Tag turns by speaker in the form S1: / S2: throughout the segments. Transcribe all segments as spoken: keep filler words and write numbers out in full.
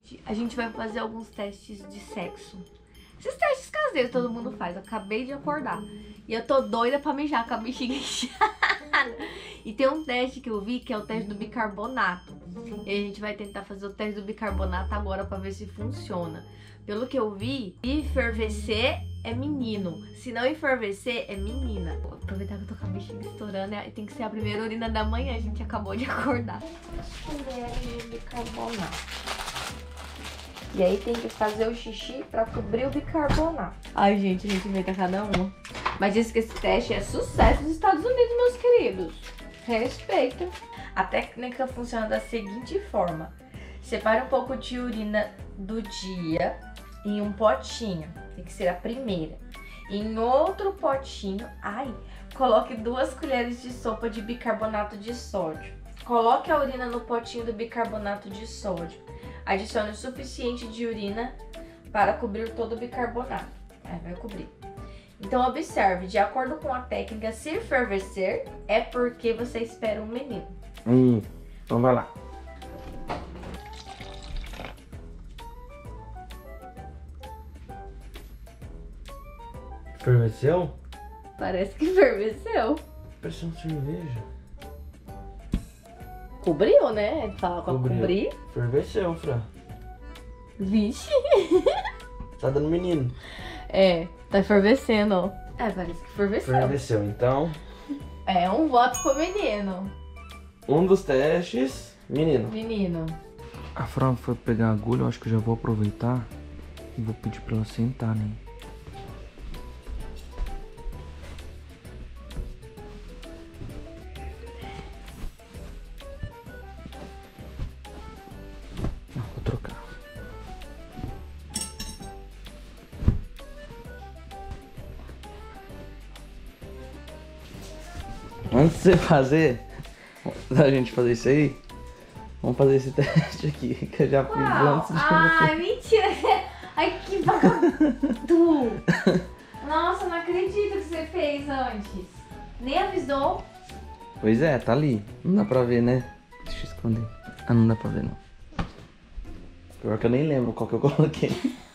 S1: A gente vai fazer alguns testes de sexo. Esses testes caseiros todo mundo faz. Eu acabei de acordar. E eu tô doida pra mijar com a bexiga inchada. E tem um teste que eu vi que é o teste do bicarbonato. E a gente vai tentar fazer o teste do bicarbonato agora pra ver se funciona. Pelo que eu vi, enfervecer é menino. Se não enfervecer, é menina. Vou aproveitar que eu tô com a bexiga estourando. E tem que ser a primeira urina da manhã. A gente acabou de acordar. Colheres de bicarbonato. E aí tem que fazer o xixi pra cobrir o bicarbonato. Ai, gente, a gente inventa cada uma. Mas diz que esse teste é sucesso nos Estados Unidos, meus queridos. Respeita. A técnica funciona da seguinte forma. Separe um pouco de urina do dia em um potinho. Tem que ser a primeira. Em outro potinho, ai, coloque duas colheres de sopa de bicarbonato de sódio. Coloque a urina no potinho do bicarbonato de sódio. Adicione o suficiente de urina para cobrir todo o bicarbonato. É, vai cobrir. Então observe, de acordo com a técnica, se enfervecer é porque você espera um menino.
S2: Hum, então vai lá. Ferveceu?
S1: Parece que ferveceu.
S2: Parece uma cerveja.
S1: Cobriu, né? Fala com a cobrir.
S2: Ferveceu, Fran.
S1: Vixe.
S2: Tá dando menino.
S1: É, tá fervecendo. É, parece que ferveceu.
S2: Ferveceu, então.
S1: É um voto pro menino.
S2: Um dos testes, menino.
S1: Menino.
S2: A Fran foi pegar a agulha, eu acho que eu já vou aproveitar e vou pedir pra ela sentar, né? Não, vou trocar. Antes de você fazer, da gente fazer isso aí, vamos fazer esse teste aqui, que eu já fiz antes de
S1: Ai,
S2: você.
S1: mentira! Ai, que vagabundo! Nossa, não acredito que você fez antes. Nem avisou.
S2: Pois é, tá ali. Não dá pra ver, né? Deixa eu esconder. Ah, não dá pra ver, não. Pior que eu nem lembro qual que eu coloquei.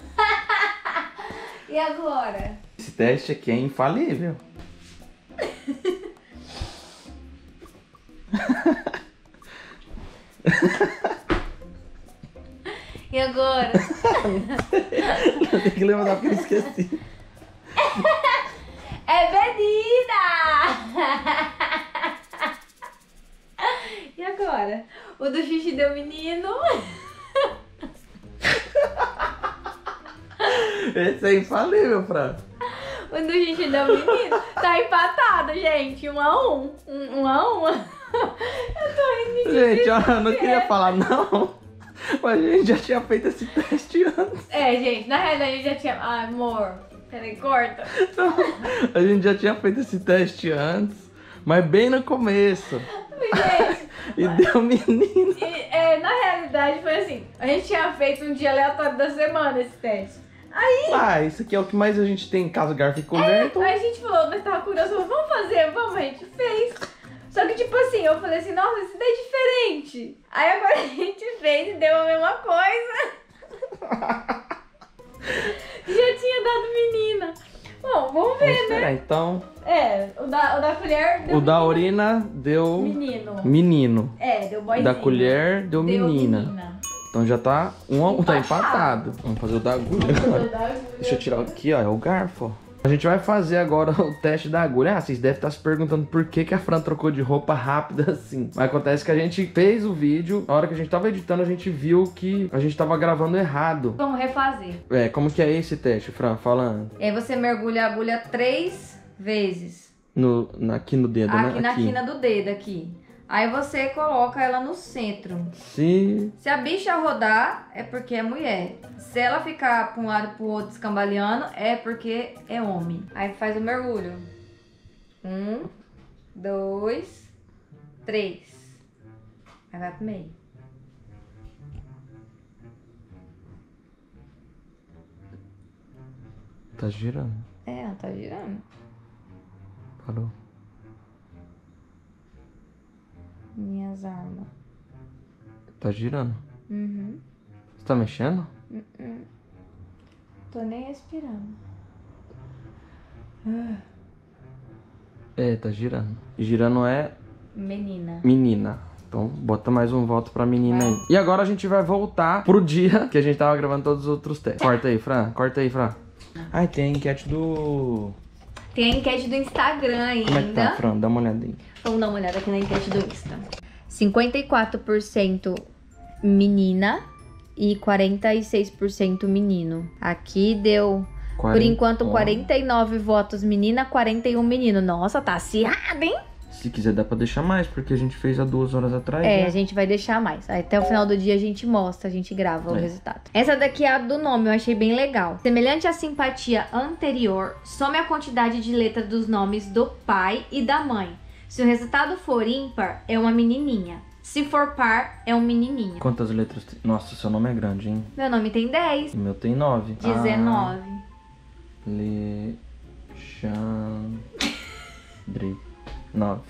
S1: E agora?
S2: Esse teste aqui é infalível.
S1: E agora?
S2: Eu tenho que lembrar porque eu esqueci.
S1: É menina! E agora? O do xixi deu menino.
S2: Esse é infalível, Fran.
S1: O do xixi deu menino. Tá empatado, gente. Um a um. Um, um a um. Eu tô rindo de
S2: Gente, eu não queria falar não, mas a gente já tinha feito esse teste antes.
S1: É, gente, na realidade a gente já tinha... Ai, amor, peraí, corta.
S2: A gente já tinha feito esse teste antes, mas bem no começo.
S1: Gente,
S2: E deu menino.
S1: e, é, na realidade foi assim, a gente tinha feito um dia aleatório da semana esse teste. Aí,
S2: Ah, isso aqui é o que mais a gente tem em casa, garfo e colher, então...
S1: aí a gente falou, nós tava curioso, falou, vamos fazer, vamos, a gente fez. Só que tipo assim, eu falei assim, nossa, isso daí é diferente. Aí agora a gente fez e deu a mesma coisa. Já tinha dado menina. Bom, vamos ver,
S2: Vamos
S1: né?
S2: esperar, então...
S1: É, o da, o da colher deu
S2: O da urina deu
S1: menino.
S2: menino.
S1: É, deu boyzinho.
S2: Da colher deu,
S1: Deu
S2: menina.
S1: menina.
S2: Então já tá um a um, tá
S1: Empatado.
S2: empatado. Vamos fazer o da agulha
S1: Vamos
S2: agora.
S1: fazer o da agulha.
S2: Deixa eu tirar aqui, ó, é o garfo, ó. A gente vai fazer agora o teste da agulha. Ah, vocês devem estar se perguntando por que, que a Fran trocou de roupa rápida assim. Mas acontece que a gente fez o vídeo, na hora que a gente tava editando, a gente viu que a gente tava gravando errado.
S1: Vamos refazer.
S2: É, como que é esse teste, Fran? Falando.
S1: E aí você mergulha a agulha três vezes.
S2: No, na- aqui no dedo,
S1: Aqui
S2: né?
S1: na
S2: Aqui.
S1: quina do dedo, aqui. Aí você coloca ela no centro.
S2: Se...
S1: Se a bicha rodar, é porque é mulher. Se ela ficar pra um lado e pro outro escambaleando, é porque é homem. Aí faz o mergulho. Um, dois, três. Aí vai pro meio.
S2: Tá girando.
S1: É, ela tá girando.
S2: Parou.
S1: Minhas armas.
S2: Tá girando.
S1: Uhum.
S2: Você tá mexendo?
S1: Uh-uh. Tô nem respirando.
S2: É, tá girando. Girando é
S1: Menina.
S2: menina. Então, bota mais um voto pra menina
S1: Vai.
S2: aí. E agora a gente vai voltar pro dia que a gente tava gravando todos os outros testes. Corta aí, Fran. Corta aí, Fran. Ai, tem a enquete do...
S1: Tem a enquete do Instagram ainda.
S2: Como é que tá, Fran? Dá uma olhada aí.
S1: Vamos dar uma olhada aqui na enquete do Insta. cinquenta e quatro por cento menina e quarenta e seis por cento menino. Aqui deu,
S2: quarenta
S1: por enquanto, quarenta e nove votos menina, quarenta e um menino. Nossa, tá acirrado, hein?
S2: Se quiser dá pra deixar mais, porque a gente fez há duas horas atrás.
S1: É,
S2: né?
S1: a gente vai deixar mais. Até o final do dia a gente mostra, a gente grava o
S2: É.
S1: resultado. Essa daqui é a do nome, eu achei bem legal. Semelhante à simpatia anterior, some a quantidade de letras dos nomes do pai e da mãe. Se o resultado for ímpar, é uma menininha. Se for par, é um menininho.
S2: Quantas letras tem? Nossa, seu nome é grande, hein?
S1: Meu nome tem dez.
S2: O meu tem nove.
S1: dezenove.
S2: Alexandre. Nove.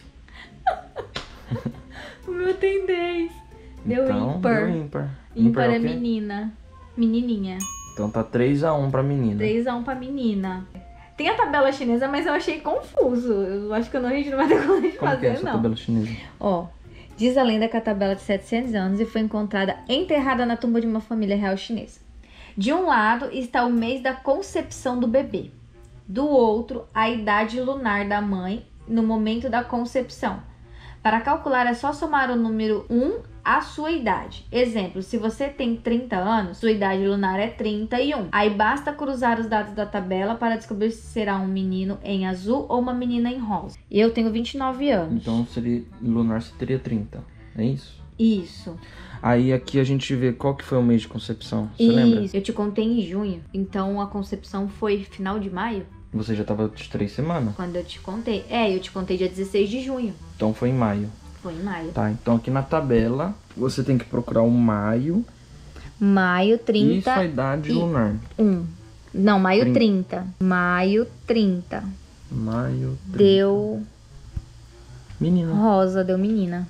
S1: O meu tem dez. Deu
S2: então,
S1: ímpar.
S2: Deu ímpar.
S1: Ímpar
S2: o
S1: é
S2: quê?
S1: menina. Menininha.
S2: Então tá três a um pra menina.
S1: três a um pra menina. Tem a tabela chinesa, mas eu achei confuso. Eu acho que não, a gente não vai ter como de
S2: Como
S1: fazer,
S2: que é essa
S1: não.
S2: tabela chinesa?
S1: Ó, diz a lenda que a tabela de setecentos anos e foi encontrada enterrada na tumba de uma família real chinesa. De um lado está o mês da concepção do bebê. Do outro, a idade lunar da mãe no momento da concepção. Para calcular é só somar o número um à sua idade. Exemplo, se você tem trinta anos, sua idade lunar é trinta e um. Aí basta cruzar os dados da tabela para descobrir se será um menino em azul ou uma menina em rosa. Eu tenho vinte e nove anos.
S2: Então seria lunar você teria trinta. É isso?
S1: Isso.
S2: Aí aqui a gente vê qual que foi o mês de concepção. Você
S1: Isso.
S2: lembra?
S1: Eu te contei em junho. Então a concepção foi final de maio,
S2: Você já tava de três semanas.
S1: quando eu te contei. É, eu te contei dia dezesseis de junho.
S2: Então foi em maio.
S1: Foi em maio.
S2: Tá, então aqui na tabela você tem que procurar o maio
S1: Maio
S2: e
S1: trinta
S2: sua idade
S1: e-
S2: lunar.
S1: um. Não, maio
S2: Trinta.
S1: trinta. Maio trinta.
S2: Maio. trinta.
S1: Deu
S2: Menina.
S1: rosa, deu menina.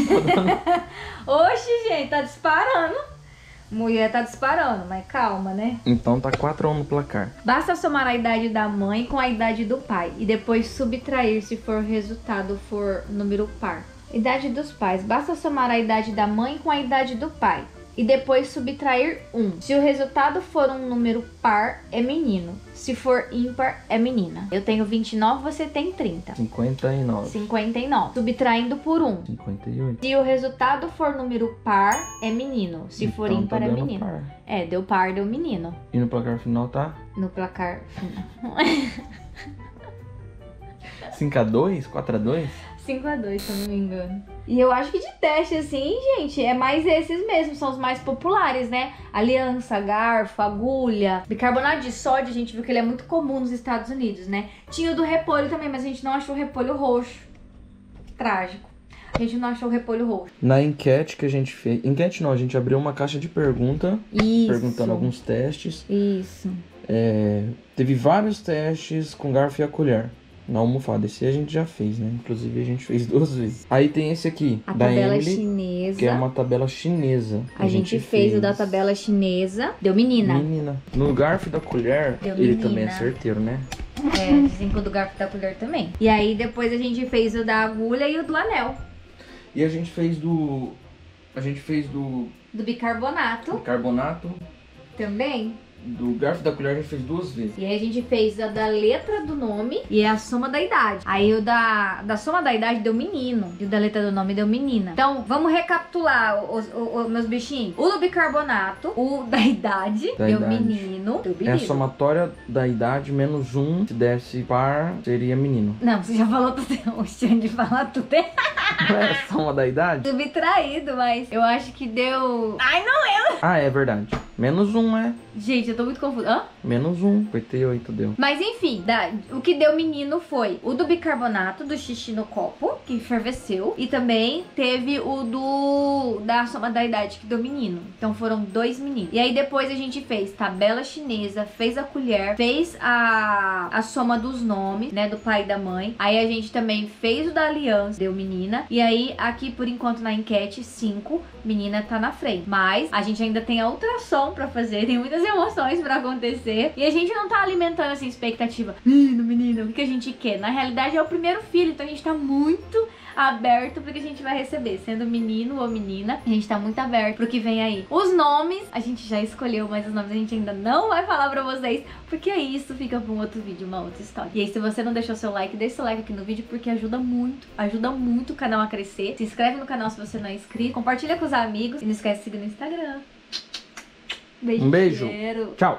S1: Oxi, gente, tá disparando. Mulher tá disparando, mas calma, né?
S2: Então tá quatro a um no placar.
S1: Basta somar a idade da mãe com a idade do pai e depois subtrair se for o resultado for número par. Idade dos pais. Basta somar a idade da mãe com a idade do pai e depois subtrair um. Se o resultado for um número par, é menino. Se for ímpar, é menina. Eu tenho vinte e nove, você tem trinta.
S2: cinquenta e nove.
S1: cinquenta e nove. Subtraindo por um.
S2: cinquenta e oito.
S1: Se o resultado for número par, é menino. Se for
S2: Então
S1: ímpar,
S2: tá
S1: é
S2: dando
S1: menino.
S2: par.
S1: É, deu par, deu menino.
S2: E no placar final tá
S1: No placar final.
S2: cinco a dois? quatro a dois?
S1: cinco a dois, se eu não me engano. E eu acho que de teste, assim, gente, é mais esses mesmos, são os mais populares, né? Aliança, garfo, agulha. Bicarbonato de sódio, a gente viu que ele é muito comum nos Estados Unidos, né? Tinha o do repolho também, mas a gente não achou o repolho roxo. Trágico. A gente não achou o repolho roxo.
S2: Na enquete que a gente fez... Enquete não, a gente abriu uma caixa de pergunta.
S1: Isso.
S2: Perguntando alguns testes.
S1: Isso.
S2: É, teve vários testes com garfo e a colher na almofada. Esse a gente já fez, né? Inclusive a gente fez duas vezes. Aí tem esse aqui,
S1: A
S2: da
S1: tabela
S2: Emily,
S1: chinesa.
S2: que é uma tabela chinesa.
S1: A, gente, fez, o da tabela chinesa. Deu menina.
S2: Menina. No garfo e da colher,
S1: Deu
S2: ele
S1: menina.
S2: também é certeiro, né?
S1: É, dizem que o do garfo e da colher também. E aí depois a gente fez o da agulha e o do anel.
S2: E a gente fez do... A gente fez do
S1: Do bicarbonato
S2: carbonato.
S1: também.
S2: Do garfo e da colher a gente fez duas vezes.
S1: E aí a gente fez a da letra do nome e a soma da idade. Aí o da, da soma da idade deu menino. E o da letra do nome deu menina. Então, vamos recapitular os, os, os meus bichinhos. O do bicarbonato, o da idade,
S2: Da
S1: deu
S2: idade.
S1: menino. Deu
S2: É a
S1: menino.
S2: somatória da idade menos um. Se desse par, seria menino.
S1: Não, você já falou tudo. O Xande fala tudo errado.
S2: Não é a soma da idade?
S1: Subtraído, mas eu acho que deu... Ai, não lembro.
S2: Ah, é verdade. Menos um, é.
S1: Gente, eu tô muito confusa. Hã?
S2: Menos um. oitenta e oito deu.
S1: Mas enfim, da, o que deu menino foi o do bicarbonato, do xixi no copo, que ferveceu. E também teve o do da soma da idade, que deu menino. Então foram dois meninos. E aí depois a gente fez tabela chinesa, fez a colher, fez a, a soma dos nomes, né, do pai e da mãe. Aí a gente também fez o da aliança, deu menina. E aí aqui por enquanto na enquete, cinco, menina tá na frente. Mas a gente ainda tem a ultrassom pra fazer, tem muitas emoções pra acontecer. E a gente não tá alimentando essa expectativa, menino, menino, o que a gente quer. Na realidade é o primeiro filho, então a gente tá muito aberto pro que a gente vai receber, sendo menino ou menina. A gente tá muito aberto pro que vem aí. Os nomes, a gente já escolheu, mas os nomes a gente ainda não vai falar pra vocês, porque isso fica pra um outro vídeo, uma outra história. E aí, se você não deixou seu like, deixa seu like aqui no vídeo, porque ajuda muito, ajuda muito o canal a crescer. Se inscreve no canal se você não é inscrito, compartilha com os amigos e não esquece de seguir no Instagram. Beijo.
S2: Um beijo.
S1: Cheiro.
S2: Tchau.